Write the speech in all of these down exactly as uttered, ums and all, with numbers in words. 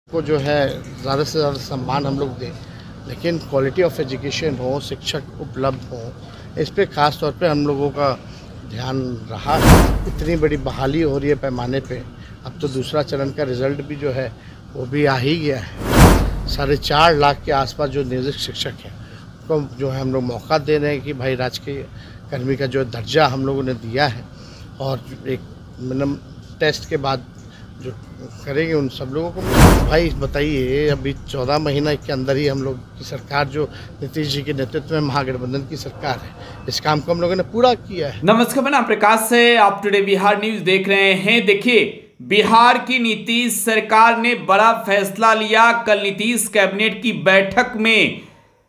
को जो है ज़्यादा से ज़्यादा सम्मान हम लोग दें, लेकिन क्वालिटी ऑफ एजुकेशन हो, शिक्षक उपलब्ध हो, इस पे ख़ास तौर पे हम लोगों का ध्यान रहा है। इतनी बड़ी बहाली हो रही है पैमाने पे, अब तो दूसरा चरण का रिज़ल्ट भी जो है वो भी आ ही गया है। साढ़े चार लाख के आसपास जो नियोजित शिक्षक हैं उनको जो है हम लोग मौका दे रहे हैं कि भाई राजकीय कर्मी का जो दर्जा हम लोगों ने दिया है, और एक मिनिमम टेस्ट के बाद जो करेंगे उन सब लोगों को। भाई बताइए, अभी चौदह महीना के अंदर ही हम लोग की सरकार, जो नीतीश जी के नेतृत्व में महागठबंधन की सरकार है, इस काम को हम लोगों ने पूरा किया है। नमस्कार, मैं नाम प्रकाश से आप टुडे बिहार न्यूज देख रहे हैं। देखिए, बिहार की नीतीश सरकार ने बड़ा फैसला लिया। कल नीतीश कैबिनेट की बैठक में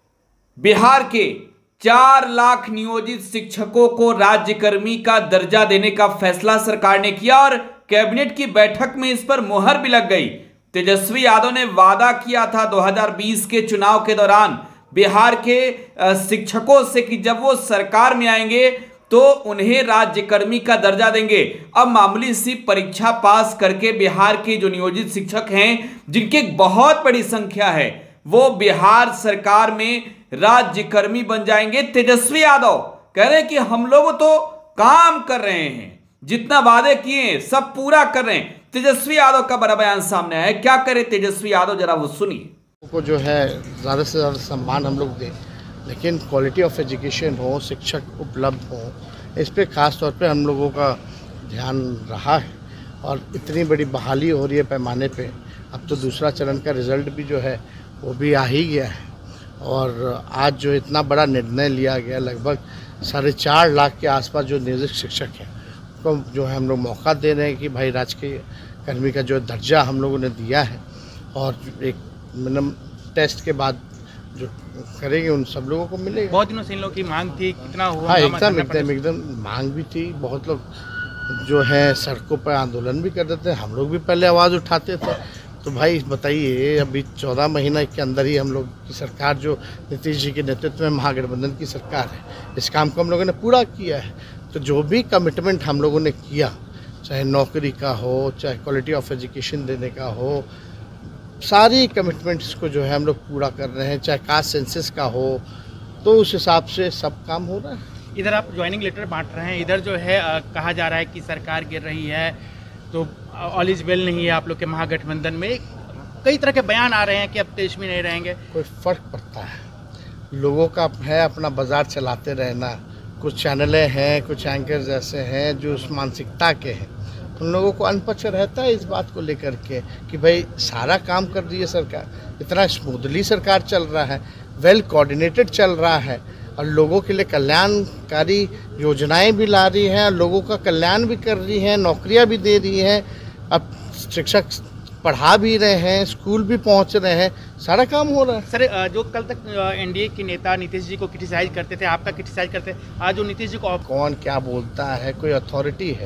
बिहार के चार लाख नियोजित शिक्षकों को राज्यकर्मी का दर्जा देने का फैसला सरकार ने किया और कैबिनेट की बैठक में इस पर मुहर भी लग गई। तेजस्वी यादव ने वादा किया था दो हज़ार बीस के चुनाव के दौरान बिहार के शिक्षकों से कि जब वो सरकार में आएंगे तो उन्हें राज्यकर्मी का दर्जा देंगे। अब मामूली सी परीक्षा पास करके बिहार के जो नियोजित शिक्षक हैं, जिनकी एक बहुत बड़ी संख्या है, वो बिहार सरकार में राज्यकर्मी बन जाएंगे। तेजस्वी यादव कह रहे हैं कि हम लोग तो काम कर रहे हैं, जितना वादे किए सब पूरा कर रहे हैं। तेजस्वी यादव का बड़ा बयान सामने आया है। क्या करे तेजस्वी यादव, जरा वो सुनिए। को जो है ज़्यादा से ज़्यादा सम्मान हम लोग दें, लेकिन क्वालिटी ऑफ एजुकेशन हो, शिक्षक उपलब्ध हो, इस पे ख़ास तौर पे हम लोगों का ध्यान रहा है। और इतनी बड़ी बहाली हो रही है पैमाने पे, अब तो दूसरा चरण का रिज़ल्ट भी जो है वो भी आ ही गया है। और आज जो इतना बड़ा निर्णय लिया गया, लगभग साढ़े चार लाख के आसपास जो नियोजित शिक्षक हैं उनको जो है हम लोग मौका दे रहे हैं कि भाई राजकीय कर्मी का जो दर्जा हम लोगों ने दिया है, और एक मिनिमम टेस्ट के बाद जो करेंगे उन सब लोगों को मिलेगा। बहुत दिनों से इन लोगों की मांग थी, कितना हुआ? हाँ, एकदम एकदम एकदम मांग भी थी। बहुत लोग जो है सड़कों पर आंदोलन भी कर देते हैं, हम लोग भी पहले आवाज़ उठाते थे। तो भाई बताइए, अभी चौदह महीना के अंदर ही हम लोग की सरकार, जो नीतीश जी के नेतृत्व में महागठबंधन की सरकार है, इस काम को हम लोगों ने पूरा किया है। तो जो भी कमिटमेंट हम लोगों ने किया, चाहे नौकरी का हो, चाहे क्वालिटी ऑफ एजुकेशन देने का हो, सारी कमिटमेंट्स को जो है हम लोग पूरा कर रहे हैं। चाहे कास्ट सेंसस का हो, तो उस हिसाब से सब काम हो रहा है। इधर आप ज्वाइनिंग लेटर बांट रहे हैं, इधर जो है आ, कहा जा रहा है कि सरकार गिर रही है, तो ऑल इज वेल नहीं है आप लोग के महागठबंधन में। कई तरह के बयान आ रहे हैं कि अब तेजस्वी नहीं रहेंगे। कोई फ़र्क पड़ता है? लोगों का है अपना बाज़ार चलाते रहना। कुछ चैनलें हैं, कुछ एंकर्स ऐसे हैं जो उस मानसिकता के हैं, उन लोगों को अनपक्ष रहता है इस बात को लेकर के कि भाई सारा काम कर रही है सरकार, इतना स्मूथली सरकार चल रहा है, वेल कोऑर्डिनेटेड चल रहा है, और लोगों के लिए कल्याणकारी योजनाएं भी ला रही हैं, लोगों का कल्याण भी कर रही हैं, नौकरियां भी दे रही हैं, अब शिक्षक पढ़ा भी रहे हैं, स्कूल भी पहुंच रहे हैं, सारा काम हो रहा है। सर, जो कल तक एनडीए के नेता नीतीश जी को क्रिटिसाइज करते थे, आपका क्रिटिसाइज करते, आज जो नीतीश जी को आप... कौन क्या बोलता है? कोई अथॉरिटी है?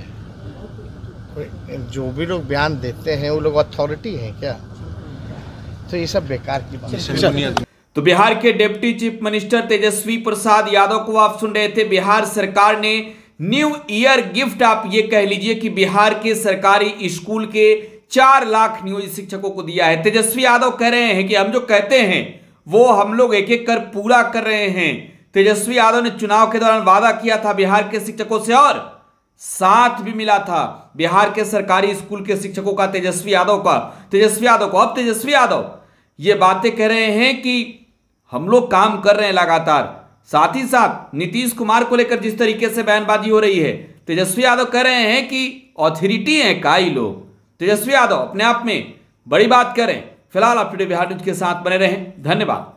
कोई जो भी लोग बयान देते हैं वो लोग अथॉरिटी हैं क्या? तो ये सब बेकार की बात है। तो बिहार के deputy chief minister Tejashwi Prasad Yadav को आप सुन रहे थे। बिहार सरकार ने न्यू ईयर गिफ्ट, आप ये कह लीजिए कि बिहार के सरकारी स्कूल के चार लाख नियोजित शिक्षकों को दिया है। तेजस्वी यादव कह रहे हैं कि हम जो कहते हैं वो हम लोग एक एक कर पूरा कर रहे हैं। तेजस्वी यादव ने चुनाव के दौरान वादा किया था बिहार के शिक्षकों से, और साथ भी मिला था बिहार के सरकारी स्कूल के शिक्षकों का, तेजस्वी यादव का तेजस्वी यादव को। अब तेजस्वी यादव ये बातें कह रहे हैं कि हम लोग काम कर रहे हैं लगातार। साथ ही साथ नीतीश कुमार को लेकर जिस तरीके से बयानबाजी हो रही है, तेजस्वी यादव कह रहे हैं कि अथॉरिटी है का ही लोग। तेजस्वी यादव अपने आप में बड़ी बात करें। फिलहाल आप टुडे बिहार न्यूज के साथ बने रहें। धन्यवाद।